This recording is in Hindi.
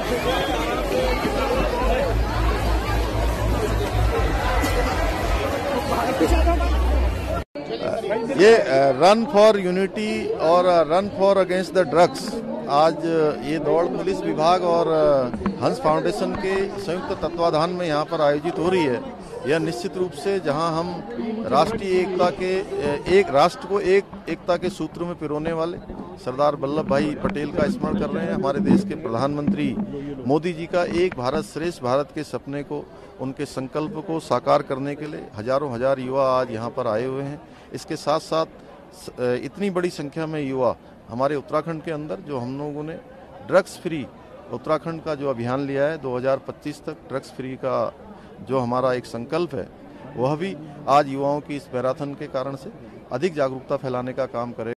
ये रन फॉर यूनिटी और run for against the drugs, आज ये दौड़ पुलिस विभाग और हंस फाउंडेशन के संयुक्त तत्वाधान में यहाँ पर आयोजित हो रही है। यह निश्चित रूप से जहाँ हम राष्ट्रीय एकता के एक राष्ट्र को एकता के सूत्र में पिरोने वाले सरदार वल्लभ भाई पटेल का स्मरण कर रहे हैं। हमारे देश के प्रधानमंत्री मोदी जी का एक भारत श्रेष्ठ भारत के सपने को, उनके संकल्प को साकार करने के लिए हजारों हजार युवा आज यहाँ पर आए हुए हैं। इसके साथ साथ इतनी बड़ी संख्या में युवा हमारे उत्तराखंड के अंदर, जो हम लोगों ने ड्रग्स फ्री उत्तराखंड का जो अभियान लिया है 2025 तक ड्रग्स फ्री का जो हमारा एक संकल्प है, वह भी आज युवाओं की इस मैराथन के कारण से अधिक जागरूकता फैलाने का काम करे।